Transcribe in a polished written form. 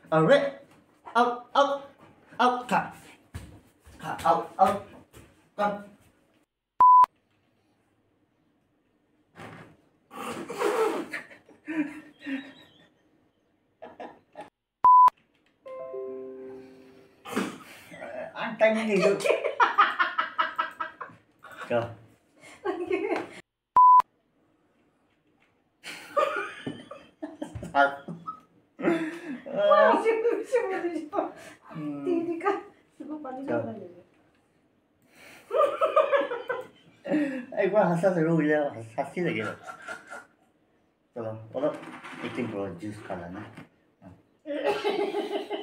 red. Out, out, out, cut. Out, out, come. Anh canh cái gì được? Go. Thật. 이거 하사스로 올려 하시되게. 저거 이팅 프로 주스 가라나.